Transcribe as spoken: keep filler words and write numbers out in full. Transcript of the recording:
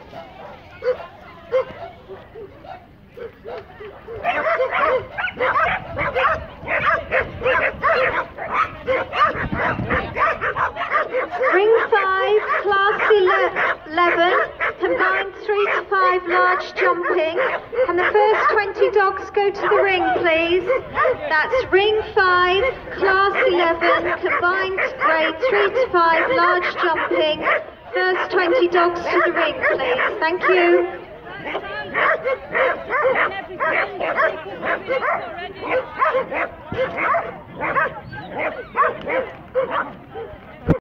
Ring five, class eleven, combined three to five large jumping. And the first twenty dogs go to the ring, please. That's ring five, class eleven, combined grade three to five large jumping. First twenty dogs to the ring, please. Thank you.